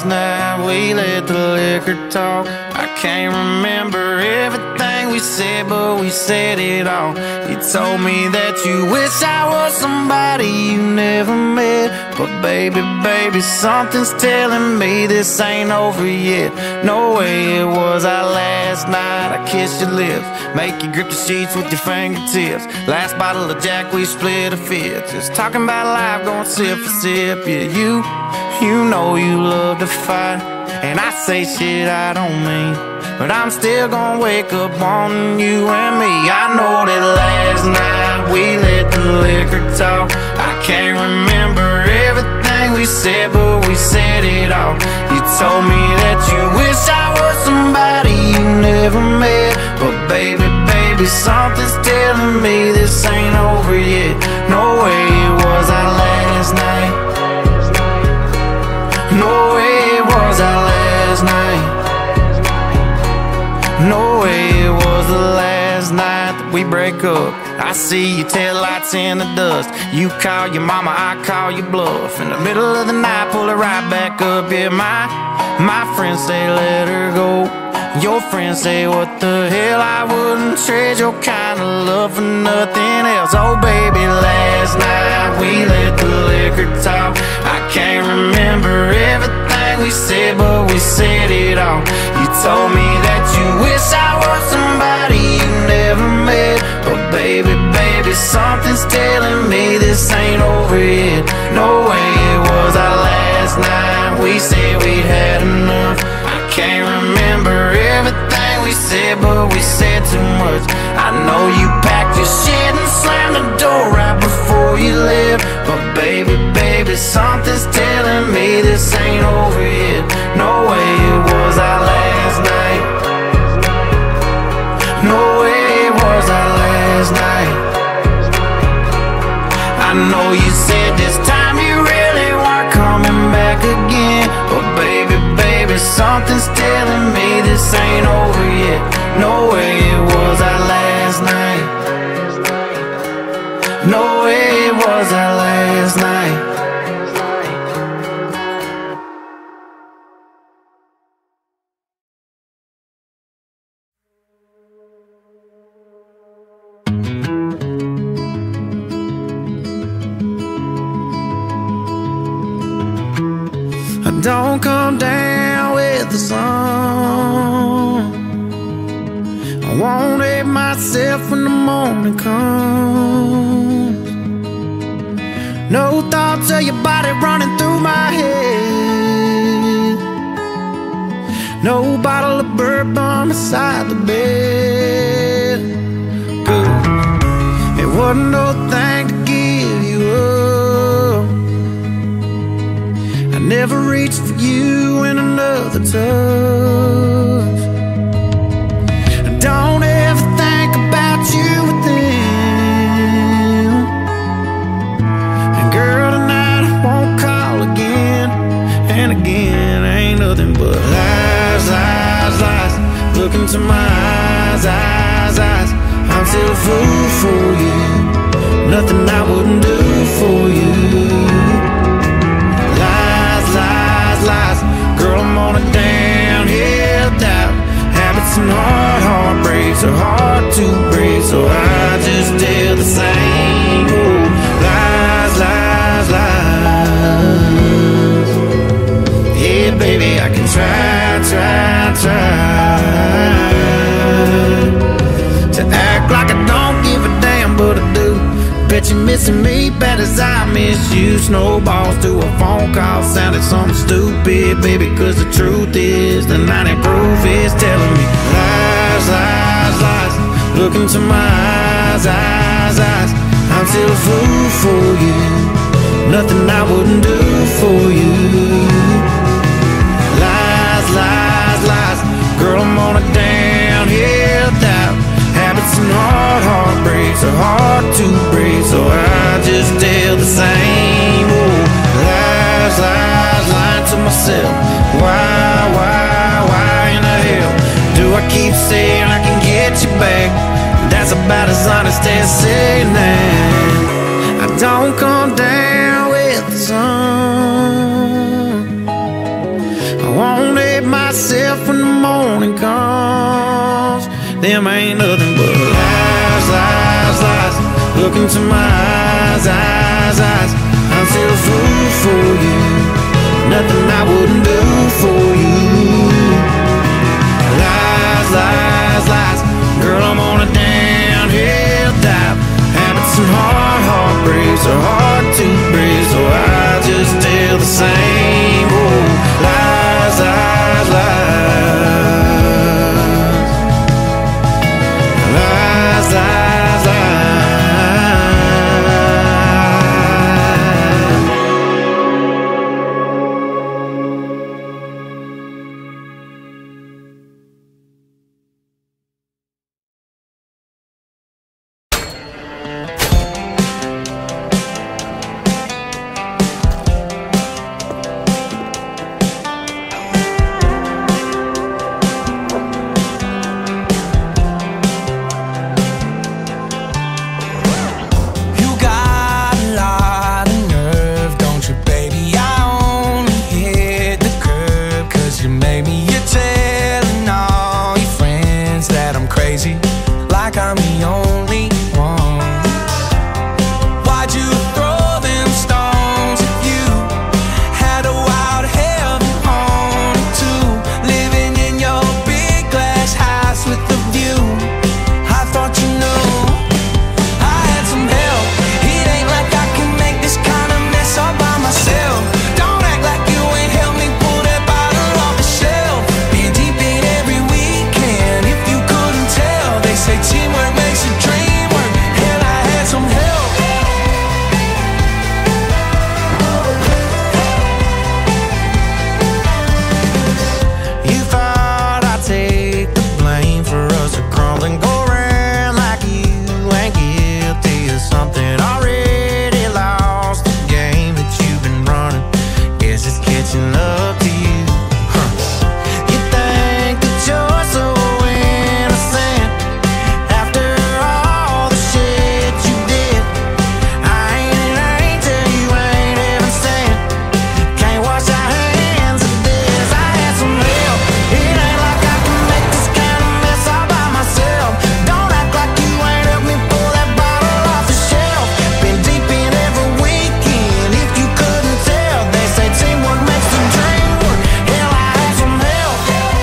last night we let the liquor talk. I can't remember everything we said, but we said it all. You told me that you wish I was somebody you never met, but baby, baby, something's telling me this ain't over yet. No way it was our last night. I kissed your lips, make you grip the sheets with your fingertips. Last bottle of Jack, we split a fifth. Just talking about life, going sip for sip. Yeah, you know you love to fight, and I say shit I don't mean, but I'm still gonna wake up wanting you and me. I know that last night we let the liquor talk. I can't remember everything we said, but we said it all. You told me that you wish I was somebody you never met, but baby, baby, something's telling me this ain't over yet. No way it was our last night. No way it was our last night. No way it was the last night that we break up. I see your taillights in the dust. You call your mama, I call your bluff. In the middle of the night, pull it right back up. Yeah, my friends say let her go. Your friends say what the hell, I wouldn't trade your kind of love for nothing else. Oh baby, last night we let the liquor talk. I can't remember everything we said, but we said it all. You told me that you wish I was somebody you never met, but baby, baby, something's telling me this ain't over yet. No way it was our last night. We said we'd had enough. I can't remember everything we said, but we said too much. I know you packed your shit and slammed the door right before you left, but baby, baby, something's telling me this ain't over yet. No way it was our last night. No way it was our last night. I know you said this time you really weren't coming back again, but baby, baby, something's telling me this ain't over yet. No way it was our last night. No way it was our last night. Don't come down with the sun. I won't hate myself when the morning comes. No thoughts of your body running through my head. No bottle of bourbon beside the bed. Good. It wasn't no thing to give you up. I never reached for you in another touch. Don't ever think about you with them. And girl, tonight I won't call again. And again, ain't nothing but lies, lies, lies. Look into my eyes, eyes, eyes. I'm still a fool for you. Nothing I wouldn't do for you. Lies, lies, lies. Girl, I'm on a downhill doubt. Habits and heartbreaks are hard to break, so I just tell the same old lies, lies, lies. Yeah, baby, I can try, try, try to act like I don't give a damn, but I do. Bet you're missing me bad as I miss you. Snowballs to a phone call sounded something stupid, baby, cause the truth is the 90 proof is telling me lies, lies, lies. Look into my eyes, eyes, eyes. I'm still a fool for you. Nothing I wouldn't do for you. Lies, lies, lies. Girl, I'm on a downhill doubt. Habits and heartbreaks are hard to break, so I just tell the same old lies, lies, lying to myself. Why in the hell do I keep saying I can get you back? That's about as honest as saying that I don't come down with the sun. I them ain't nothing but lies, lies, lies. Look into my eyes, eyes, eyes. I'm still a fool for you. Nothing I wouldn't do for you. Lies, lies, lies. Girl, I'm on a downhill dive. Habits and heartbreaks are hard to break, so I just tell the same old lies, lies, lies. Lies, lies, lies. Like I'm the only one. Why'd you throw them stones if you had a wild heaven on it too? Living in your big glass house with a view. I thought you knew I had some help. It ain't like I can make this kind of mess all by myself. Don't act like you ain't helped me pull that bottle off the shelf. Been deep in every weekend, if you couldn't tell. They say teamwork makes a dream work. Hell, I had some help. You thought I'd take the blame for us to crumble and go around like you ain't guilty of something. Already lost the game that you've been running. Guess it's catching up to you. You think that you're so innocent after all the shit you did. I ain't an angel, you ain't heaven sent. Can't wash our hands of this. I had some help. It ain't like I can make this kind of mess all by myself. Don't act like you ain't helped me pull that bottle off the shelf. Been deep in every weekend, if you couldn't tell. They say teamwork makes the dream work. Hell, I had some help.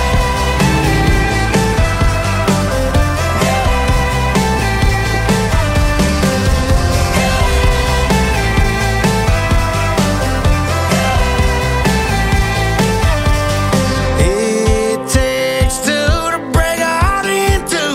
It takes two to break a heart in two.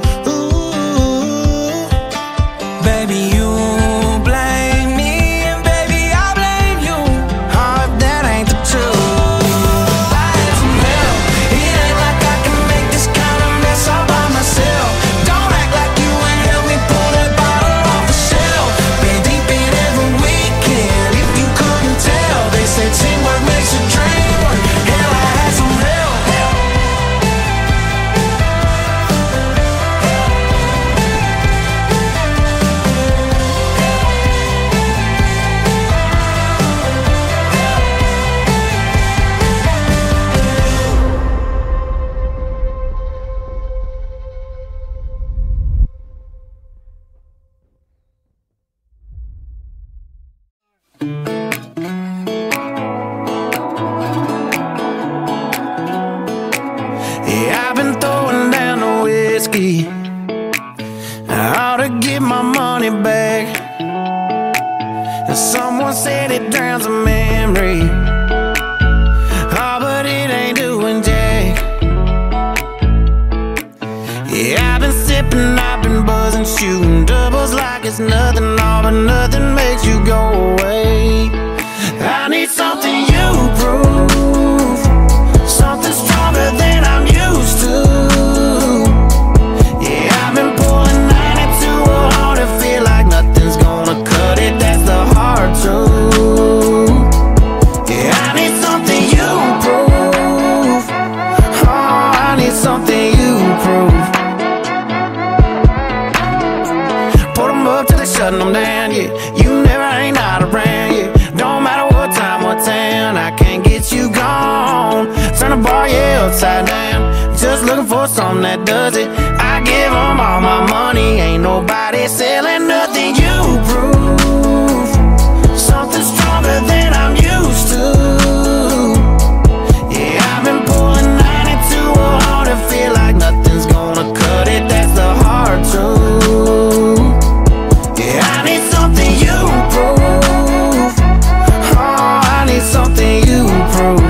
Ooh. Baby, you blame me, and baby, I blame you. Oh, if that ain't the truth. I had some help. It ain't like I can make this kind of mess all by myself. Don't act like you ain't helped me pull that bottle off the shelf. Been deep in every weekend, if you couldn't tell. They say teamwork makes a dream work. Hell, I had some help. Yeah, I've been throwing down the whiskey. I ought to get my money back. And someone said it drowns a memory. Oh, but it ain't doing jack. Yeah, I've been sipping, I've been buzzing, shooting doubles like it's nothing. All but nothing makes you go away. I need something you prove, something stronger than I'm used to. Yeah, I've been pulling 92 hard to feel like nothing's gonna cut it. That's the hard truth. Yeah, I need something you prove. Oh, I need something you prove. Put 'em up till they shutting them down, yeah. You never ain't not around, yeah. Don't matter what time, what town, I can't get you gone. Turn the bar, yeah, upside down. Just looking for something that does it. I give them all my money. Ain't nobody selling nothing you prove. Something stronger than I'm used to. Yeah, I've been pulling 92 hard and feel like nothing's gonna cut it. That's the hard truth. Yeah, I need something you prove. Oh, I need something you prove.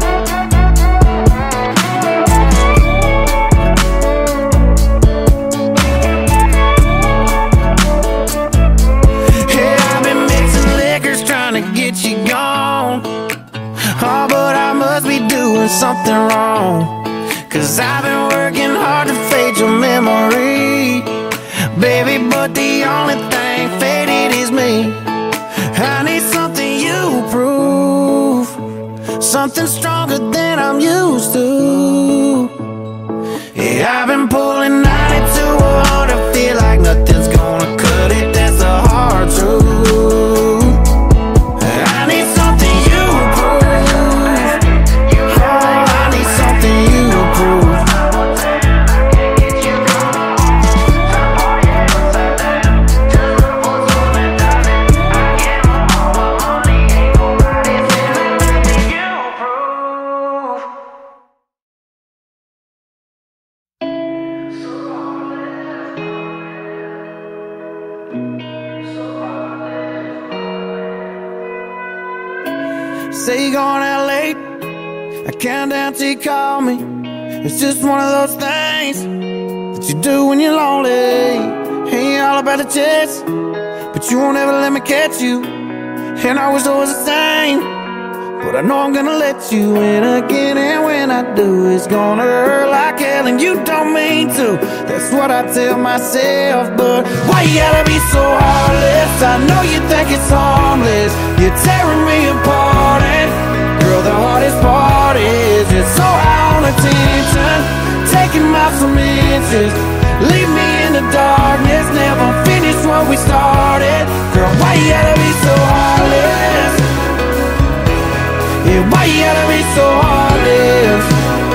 Something wrong, 'cause I've been working hard to fade your memory, baby, but the only thing faded is me. I need something you prove, something stronger than I'm used to. Yeah, I've been pulling 92 hard to feel like nothing's gonna cut it. That's the hard truth. I need something you prove. Say you're going out late, I count down till you call me. It's just one of those things that you do when you're lonely. Ain't all about the chase, but you won't ever let me catch you. And I wish it was the same, but I know I'm gonna let you in again. And when I do, it's gonna hurt like hell, and you don't mean to. That's what I tell myself, but why you gotta be so heartless? I know you think it's harmless. You're tearing me apart, and girl, the hardest part is it's so high on attention, taking miles from inches. Leave me in the darkness, never finish what we started. Girl, why you gotta be so heartless? Yeah, why you gotta be so heartless?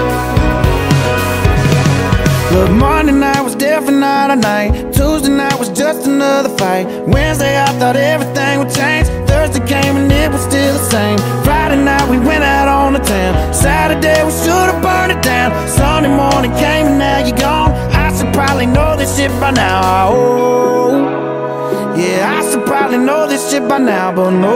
Look, Monday night was definitely not a night. Tuesday night was just another fight. Wednesday I thought everything would change. Thursday came and it was still the same. Friday night we went out on the town. Saturday we should've burned it down. Sunday morning came and now you're gone. I should probably know this shit by now. Oh, yeah, I should probably know this shit by now, but no.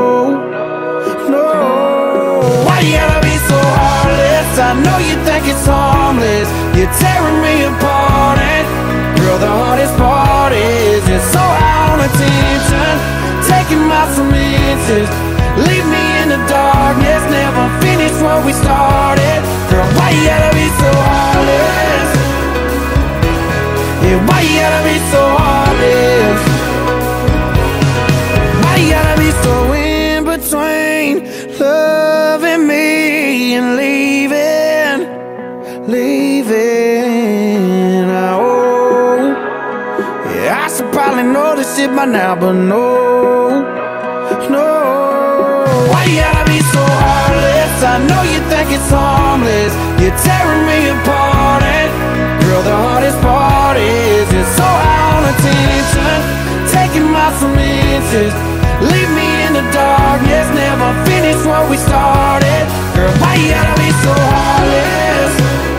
Why you gotta be so heartless? I know you think it's harmless. You're tearing me apart, and girl, the hardest part is it's so high on attention, taking miles from inches. Leave me in the darkness, never finish what we started. Girl, why you gotta be so heartless? Yeah, why you gotta be so heartless? Why you gotta be so in between loving me and leaving? Oh, yeah, I should probably know this shit by now, but no. Why you gotta be so heartless? I know you think it's harmless. You're tearing me apart, and girl, the hardest part is it's so high on attention, taking miles from inches. Leave me in the darkness, never finish what we started. Girl, why you gotta be so heartless?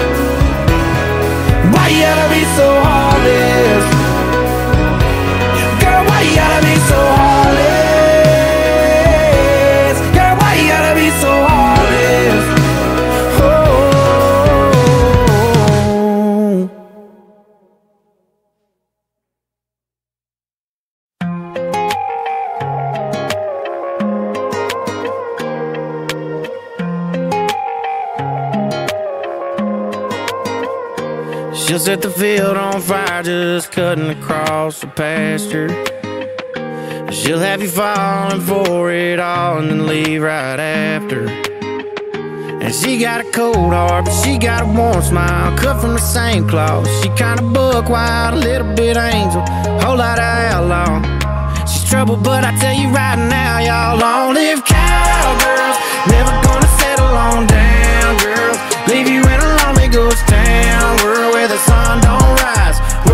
Why you gotta be so heartless? Girl, why you gotta be so heartless? Girl, why you gotta be so heartless? Oh. She'll set the field on fire, just cutting across the pasture. She'll have you falling for it all and then leave right after. And she got a cold heart, but she got a warm smile, cut from the same cloth. She kinda buck wild, a little bit angel, whole lot of outlaw. She's trouble, but I tell you right now, y'all, long-lived cowgirls, never gonna settle on down, girls. Leave you in a lonely ghost town, world where the sun don't rise,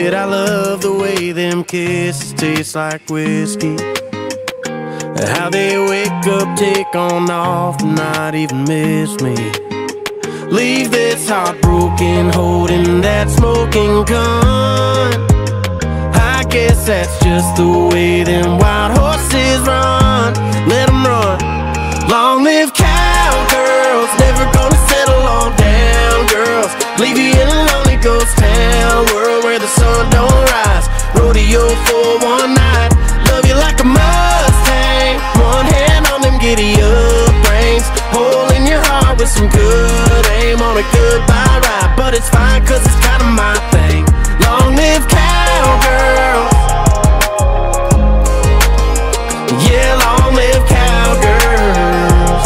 Said I love the way them kisses taste like whiskey, how they wake up, take on off, not even miss me. Leave this heartbroken, holding that smoking gun. I guess that's just the way them wild horses run. Let them run. Long live cowgirls, never gonna settle on down girls. Leave you in a lonely ghost town, world where the sun don't rise. Rodeo for one night, love you like a Mustang. One hand on them giddy up reins, hole in your heart with some good aim on a goodbye ride. But it's fine cause it's kinda my thing. Long live cowgirls, yeah, long live cowgirls.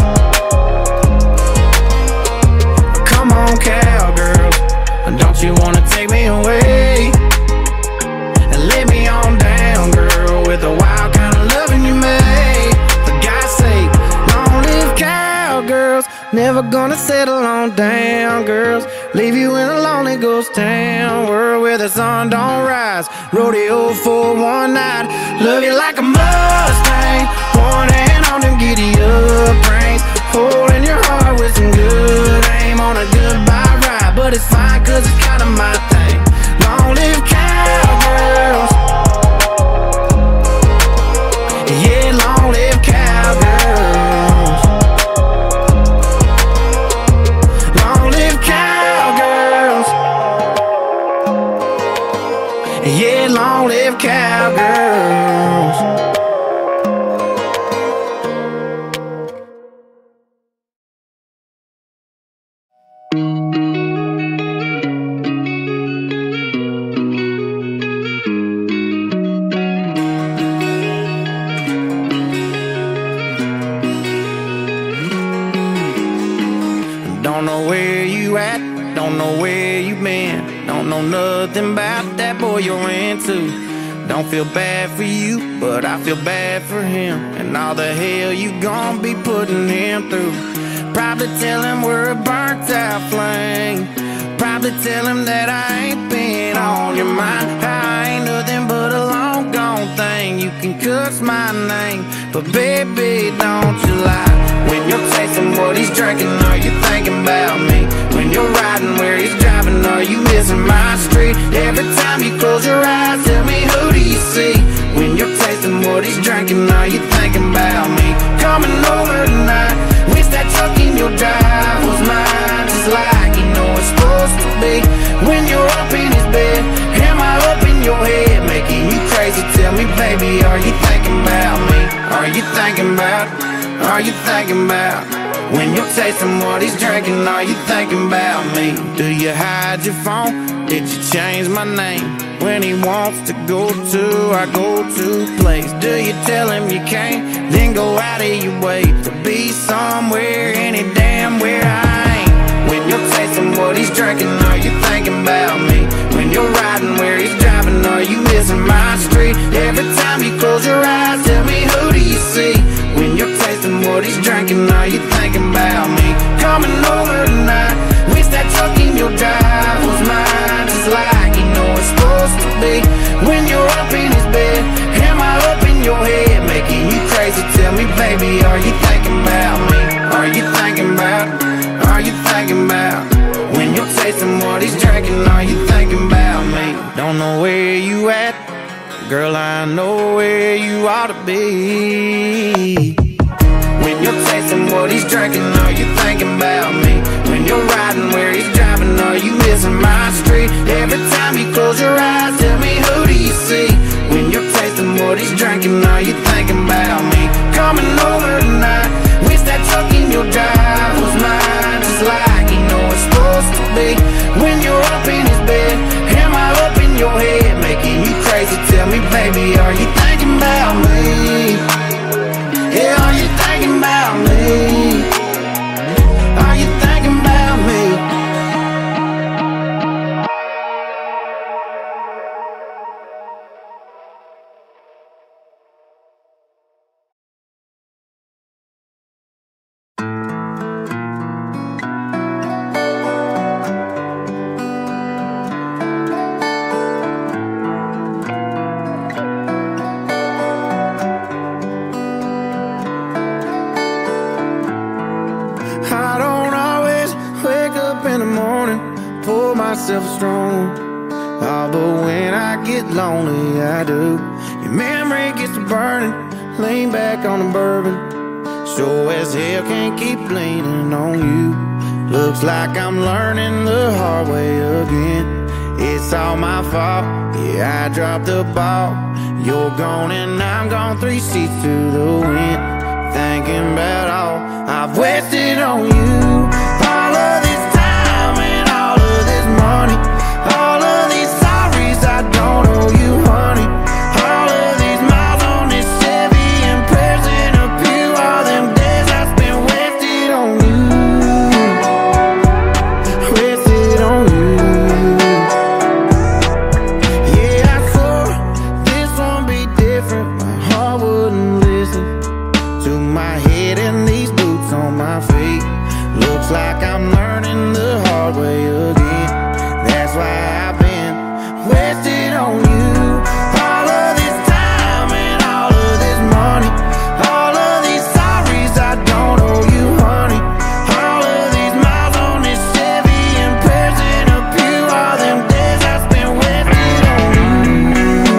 Come on cowgirls, don't you wanna take me away and lay me on down, girl, with the wild kind of loving you made. For God's sake, long live cowgirls, never gonna settle on down girls. Leave you in a lonely ghost town, world where the sun don't rise. Rodeo for one night, love you like a Mustang. One hand on them giddy up reins, holding your heart with some good aim on a goodbye ride. But it's fine cause it's kinda my thing. Long live cowgirls, yeah, long live cowgirls. Long live cowgirls, yeah, long live cowgirls. Don't know where you at, don't know where you been, don't know nothing about that boy you're into. Don't feel bad for you, but I feel bad for him, and all the hell you gon' be putting him through. Probably tell him we're a burnt out flame, probably tell him that I ain't been on your mind. I ain't nothing but a long gone thing. You can curse my name, but baby, don't you lie. When you're tasting what he's drinking, are you thinking about me? When you're riding where he's driving, are you missing my street? Every time you close your eyes, tell me, who do you see? When you're tasting what he's drinking, are you thinking about me? Coming over tonight, wish that truck in your drive was mine, just like you know it's supposed to be. When you're up in his bed, am I up in your head, making you crazy? Tell me, baby, are you thinking about me? Are you thinking about, are you thinking about? When you're tasting what he's drinking, are you thinking about me? Do you hide your phone? Did you change my name? When he wants to go to our go-to place, do you tell him you can't, then go out of your way to be somewhere, any damn where I ain't? When you're tasting what he's drinking, are you thinking about me? When you're riding where he's driving, are you missing my street? Every time you close your eyes, tell me, who do you see? When you're tasting what he's drinking, are you thinking about me? Coming over tonight, wish that truck in your drive was mine, just like you know it's supposed to be. When you're up in his bed, am I up in your head, making you crazy? Tell me, baby, are you thinking about me? Are you thinking about, are you thinking about? When you're tasting what he's drinking, are you thinking about me? Don't know where you at, girl, I know where you ought to be. When you're tasting what he's drinking, are you thinking about me? When you're riding where he's driving, are you missing my street? Every time you close your eyes, tell me, who do you see? When you're tasting what he's drinking, are you thinking about me? Coming over tonight, wish that truck in your drive was mine, just like you know it's supposed to be. When you're up in his bed, am I up in your head, making you crazy? Tell me, baby, are you thinking about me? Yeah, are you thinking about me? Are you thinking about me? pull myself strong. Oh, but when I get lonely, I do. Your memory gets to burning, lean back on the bourbon. Sure as hell can't keep leaning on you. Looks like I'm learning the hard way again. It's all my fault, yeah, I dropped the ball. You're gone and I'm gone, 3 seats to the wind. Thinking about all I've wasted on you. All of this time and all of this money, all of these sorries I don't owe you, honey. All of these miles on this Chevy and prayers in a pew. All them days I spent wasted on you, wasted on you. Yeah, I swore this won't be different. My heart wouldn't listen to my head and these boots on my feet. Looks like I'm learning the hard way again. That's why I've been wasted on you. All of this time and all of this money, all of these sorries I don't owe you, honey. All of these miles on this Chevy and prayers in a pew. All them days I spent wasted on you,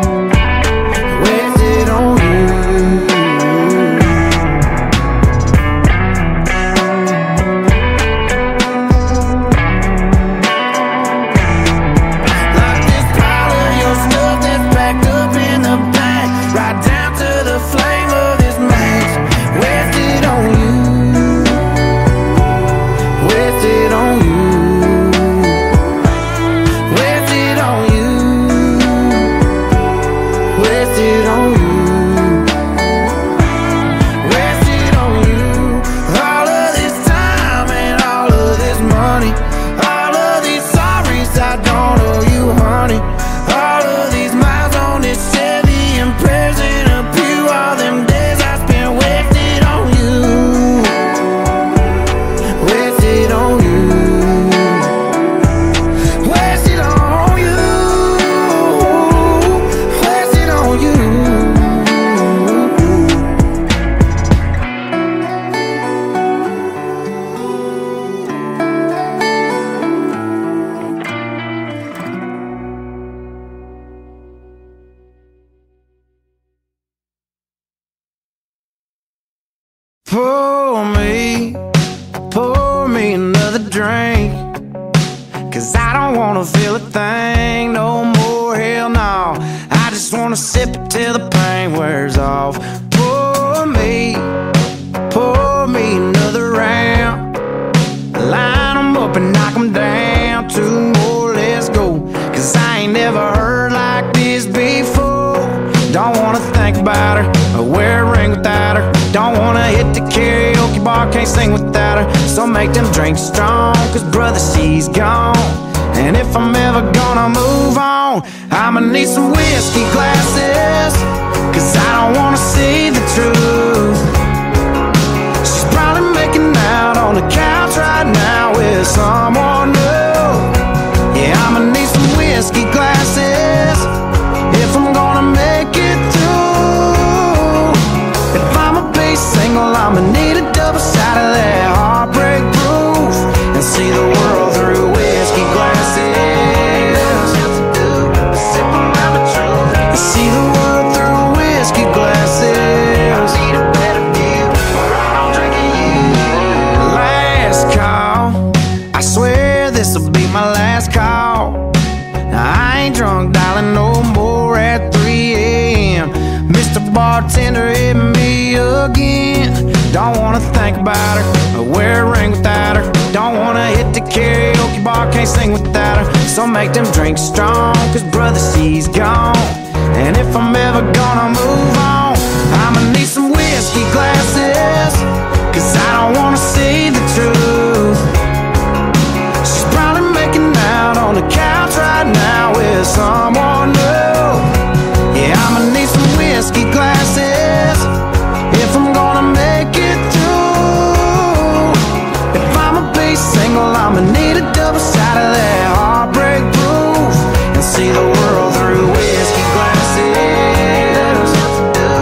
wasted on you. Like this pile of your stuff that's packed up in the back, right down to the flame of this match. Wasted on you, wasted on you, wasted on you, wasted on you, wasted on you. All of this time and all of this money, all of these sorries I don't owe you, honey. All of these miles on this Chevy and prayers in a pew. All them days I spent wasted on you, wasted on you, wasted on you, wasted on you. Pour me another drink, 'cause I don't wanna feel a thing no more, hell no. I just wanna sip it till the pain wears off. Pour me another round. Line 'em up and knock 'em down. 2 more, let's go, 'cause I ain't never heard like this before. Don't wanna think about her or wear a ring without her. Don't wanna hit the karaoke bar, can't sing without her. So make them drinks strong, 'cause brother, she's gone. And if I'm ever gonna move on, I'ma need some whiskey glasses, 'cause I don't wanna see the truth. She's probably making out on the couch right now with someone new. Yeah, I'ma need some whiskey glasses if I'm gonna make it through. If I'ma be single, I'ma need a double shot of that heartbreak proof, and see the world through whiskey glasses. See the world through whiskey glasses. I need a better view, or I'm drinking you. Last call, I swear this'll be my last call. Now I ain't drunk, darling, no more at 3 a.m. Mr. Bartender, hit me again. Don't wanna think about her or wear a ring without her. Don't wanna hit the karaoke bar, can't sing without her. So make them drinks strong, 'cause brother, she's gone. And if I'm ever gonna move on, I'ma need some whiskey glasses, 'cause I don't wanna see the truth. She's probably making out on the couch right now with someone new. Yeah, I'ma need some whiskey glasses if I'm gonna make it through. If I'ma be single, I'ma need a double shot of that heartbreak proof, and see the world through whiskey glasses.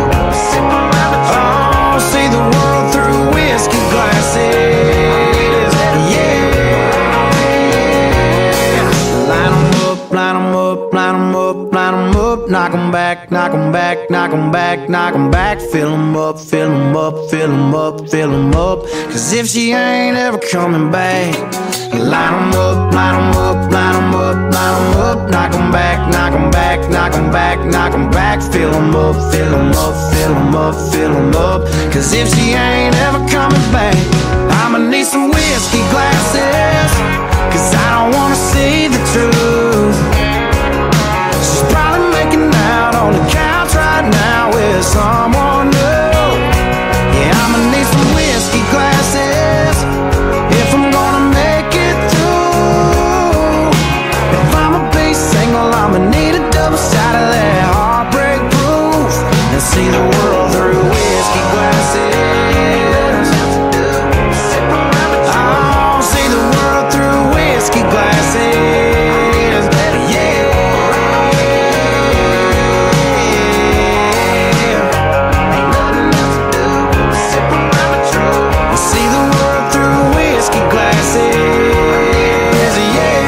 knock 'em back, knock 'em back. Fill 'em up, fill 'em up, fill 'em up, fill 'em up. Cause if she ain't ever coming back, line 'em up, line 'em up, line 'em up, line 'em up. Knock 'em back, knock 'em back, knock 'em back, knock 'em back. Fill 'em up, fill 'em up, fill 'em up, fill 'em up. Cause if she ain't ever coming back, I'ma need some whiskey glasses. Cause I don't wanna see the truth. She's probably making out on the couch right now with someone new. Yeah, I'ma need some whiskey glasses if I'm gonna make it through. If I'ma be single, I'ma need a double shot of that heartbreak proof and see the world through whiskey glasses. Oh, see the world through whiskey glasses. Yeah. See the world through whiskey glasses. Yeah.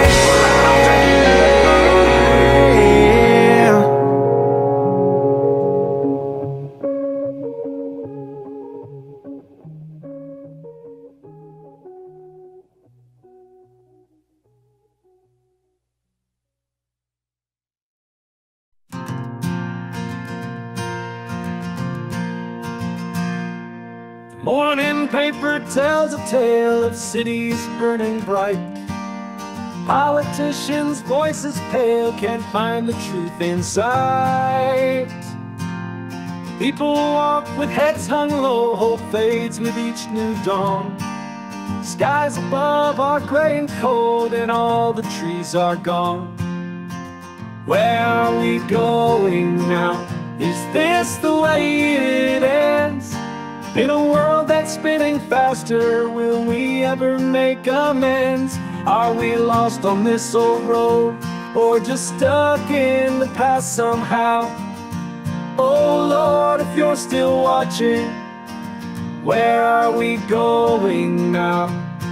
Morning paper tells a tale of cities burning bright. Politicians' voices pale, can't find the truth in sight. People walk with heads hung low, hope fades with each new dawn. Skies above are gray and cold, and all the trees are gone. Where are we going now? Is this the way it ends? In a world that's spinning faster, will we ever make amends? Are we lost on this old road, or just stuck in the past somehow? Oh Lord, if you're still watching, where are we going now?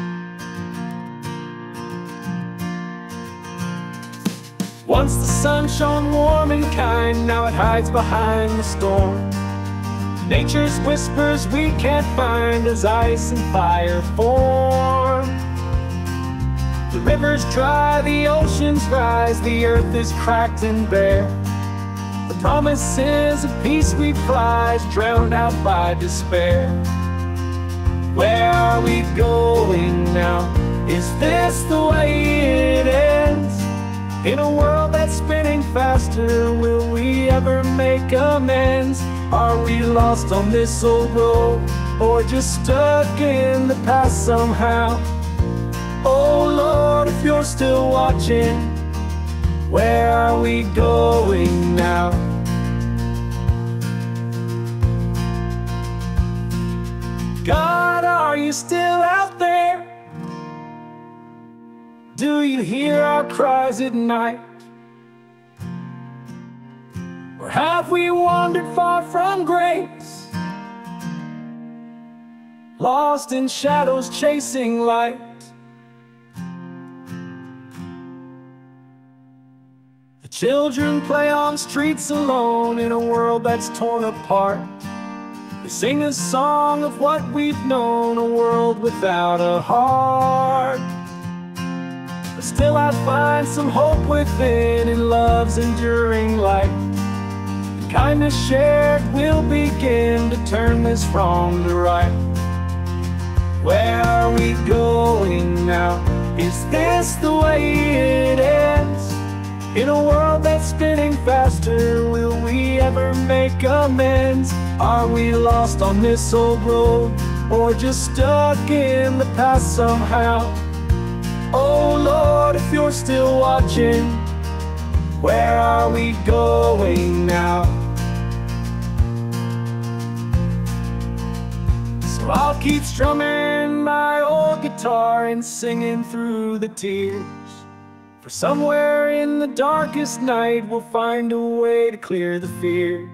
Once the sun shone warm and kind, now it hides behind the storm. Nature's whispers we can't find as ice and fire form. The rivers dry, the oceans rise, the earth is cracked and bare. The promises of peace we prize, drowned out by despair. Where are we going now? Is this the way it ends? In a world that's spinning faster, will we ever make amends? Are we lost on this old road, or just stuck in the past somehow? Oh Lord, if you're still watching, where are we going now? God, are you still out there? Do you hear our cries at night? Or have we wandered far from grace, lost in shadows chasing light? The children play on streets alone in a world that's torn apart. They sing a song of what we've known, a world without a heart. But still I find some hope within, in love's enduring light. Kindness shared will begin to turn this wrong to right. Where are we going now? Is this the way it ends? In a world that's spinning faster, will we ever make amends? Are we lost on this old road, or just stuck in the past somehow? Oh Lord, if you're still watching, where are we going now? So I'll keep strumming my old guitar and singing through the tears. For somewhere in the darkest night, we'll find a way to clear the fears.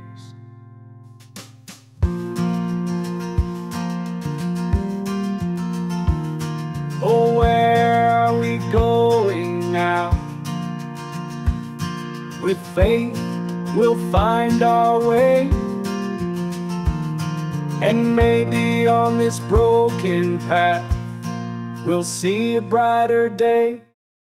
Oh, where are we going now? With faith we'll find our way. And maybe on this broken path, we'll see a brighter day.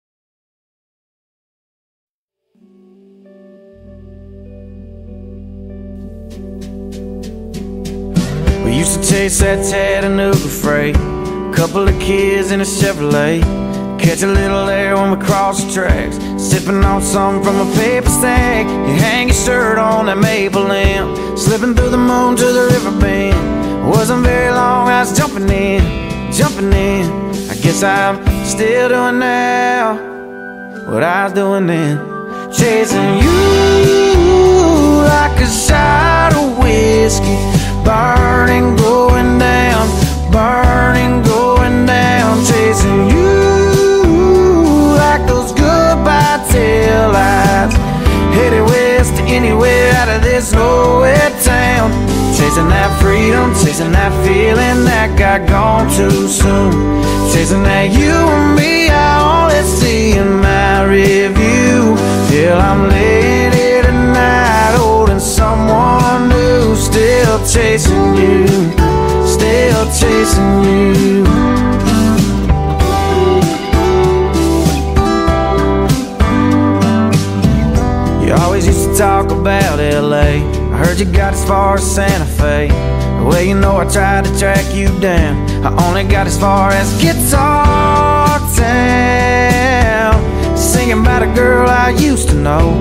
We used to chase that Chattanooga freight, couple of kids in a Chevrolet, catch a little air when we cross the tracks, sipping on something from a paper stack. You hang your shirt on that maple limb, slipping through the moon to the river bend. Wasn't very long, I was jumping in. I guess I'm still doing now what I was doing then, chasing you like a shot of whiskey, burning, going down, burning, going down, chasing you like those goodbye taillights, headed west to anywhere out of this nowhere town, chasing that freedom, chasing that feeling that got gone too soon, chasing that you and me I only see in my review, till I'm laying here tonight holding someone new, still chasing you, still chasing you. You always used to talk about LA, I heard you got as far as Santa Fe. Well, you know I tried to track you down, I only got as far as Guitar Town, singing about a girl I used to know,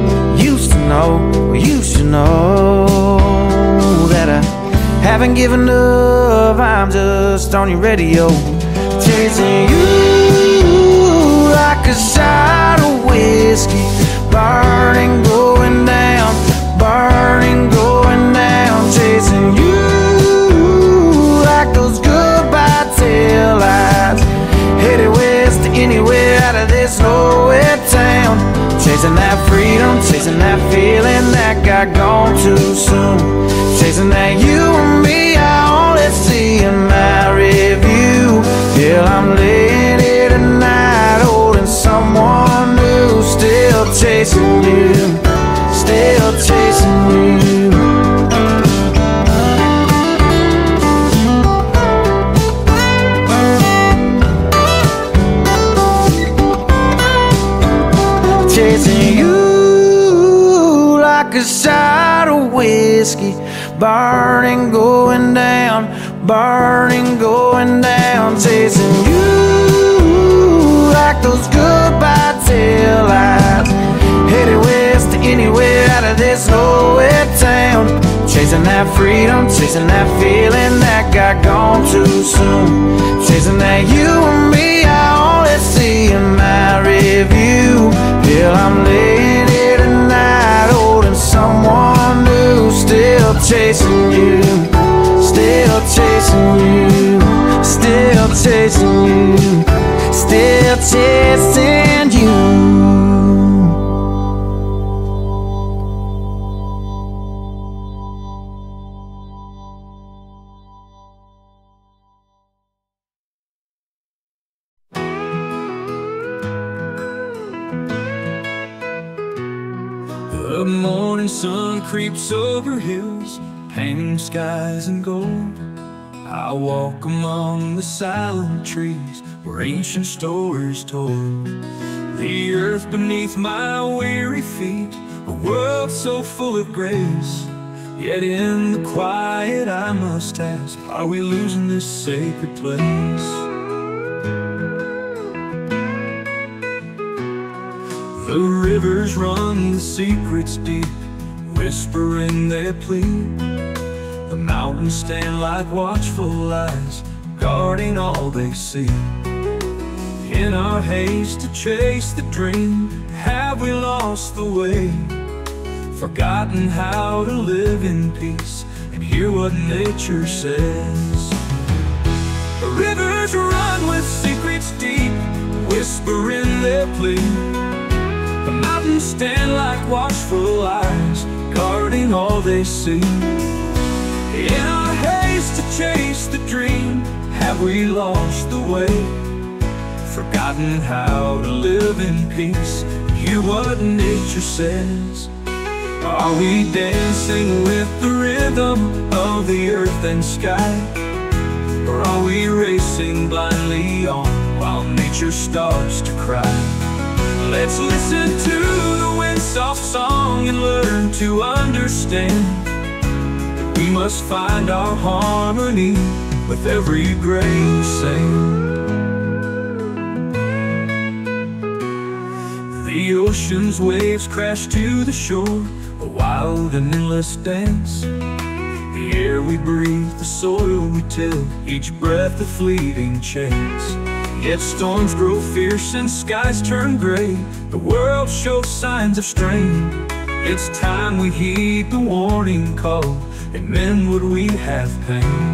that I haven't given up, I'm just on your radio, chasing you like a shot of whiskey, burning, going down, burning, going down, chasing you like those goodbye taillights, headed west to anywhere out of this nowhere town, chasing that freedom, chasing that feeling that got gone too soon, chasing that you and me I only see in my review, till I'm laying here tonight holding someone new, still chasing you, still chasing you. Chasing you like a shot of whiskey, burning, going down, burning, going down, chasing you like those goodbye taillights, headed west to anywhere out of this nowhere town, chasing that freedom, chasing that feeling that got gone too soon, chasing that you and me I only see in my review, till I'm laying here tonight holding someone new, still chasing you, still chasing you, still chasing you, still chasing you. The morning sun creeps over hills, painting skies in gold. I walk among the silent trees where ancient stories told. The earth beneath my weary feet, a world so full of grace. Yet in the quiet I must ask, are we losing this sacred place? The rivers run the secrets deep, whispering their plea. The mountains stand like watchful eyes, guarding all they see. In our haste to chase the dream, have we lost the way? Forgotten how to live in peace and hear what nature says. The rivers run with secrets deep, whispering their plea. The mountains stand like watchful eyes, guarding all they see. In our haste to chase the dream, have we lost the way? Forgotten how to live in peace, hear what nature says. Are we dancing with the rhythm of the earth and sky? Or are we racing blindly on while nature starts to cry? Let's listen to the wind's soft song and learn to understand that we must find our harmony with every grain of sand. The ocean's waves crash to the shore, a wild and endless dance. The air we breathe, the soil we till, each breath a fleeting chance. Yet storms grow fierce and skies turn gray, the world shows signs of strain. It's time we heed the warning call and mend what we have pain.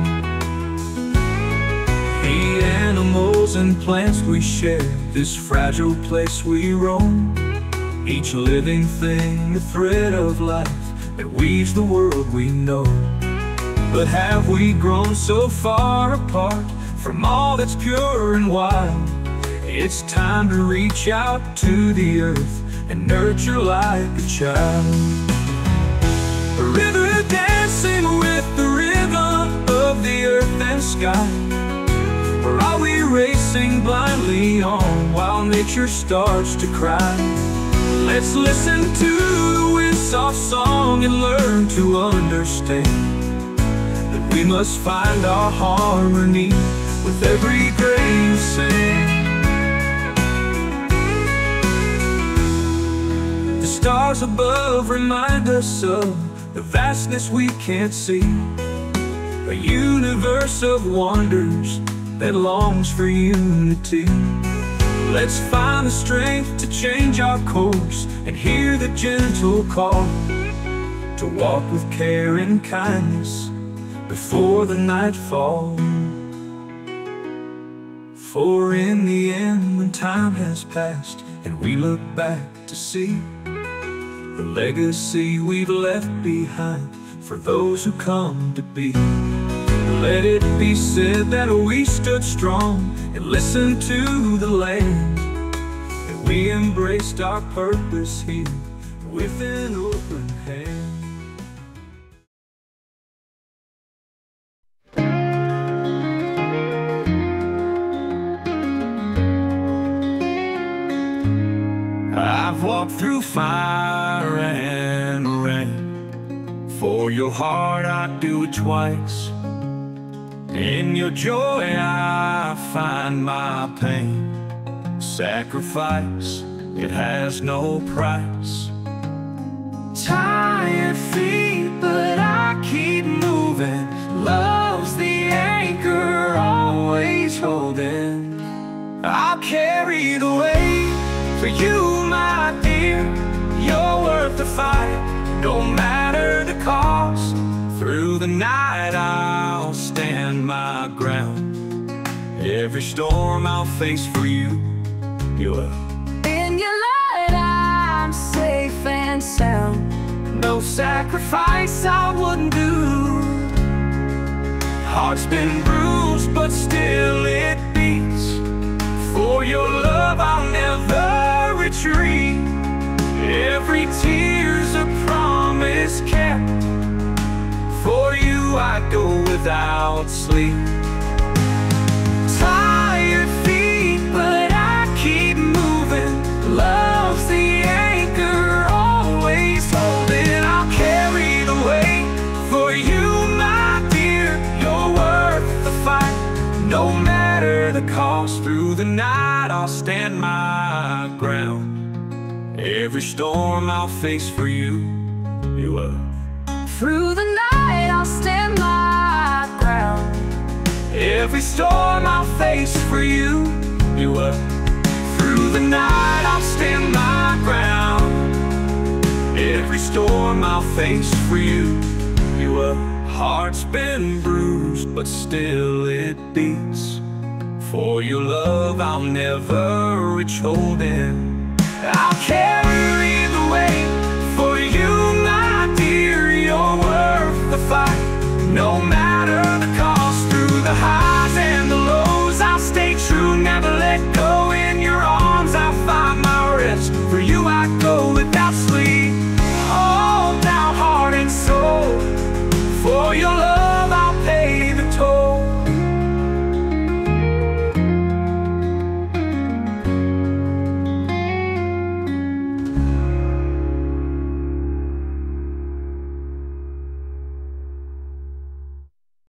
The animals and plants we share, this fragile place we roam, each living thing a thread of life that weaves the world we know. But have we grown so far apart from all that's pure and wild? It's time to reach out to the earth and nurture like a child. A river dancing with the rhythm of the earth and sky. Or are we racing blindly on while nature starts to cry? Let's listen to the wind's soft song and learn to understand that we must find our harmony with every grain of sand. The stars above remind us of the vastness we can't see, a universe of wonders that longs for unity. Let's find the strength to change our course and hear the gentle call to walk with care and kindness before the night falls. For in the end, when time has passed and we look back to see the legacy we've left behind for those who come to be, let it be said that we stood strong and listened to the land, that we embraced our purpose here with an open hand. I've walked through fire and rain. For your heart I'd do it twice. In your joy I find my pain. Sacrifice, it has no price. Tired feet, but I keep moving. Love's the anchor, always holding. I'll carry the weight for you, my dear. You're worth the fight, no matter the cost. Through the night I'll stand my ground. Every storm I'll face for you, you are. In your light I'm safe and sound. No sacrifice I wouldn't do. Heart's been bruised, but still it beats. For your love I'll never retreat. Every tear's a promise kept. For you I'd go without sleep. Tired feet, but I keep moving. Love's the anchor, always holding. I'll carry the weight for you, my dear. You're worth the fight, no matter the cost. Through the night I'll stand my ground. Every storm I'll face for you, you are. Through the night I'll stand my ground. Every storm I'll face for you, you are. Through the night I'll stand my ground. Every storm I'll face for you, you are. Heart's been bruised, but still it beats. For your love I'll never reach holding. I'll carry the weight for you, my dear. You're worth the fight, no matter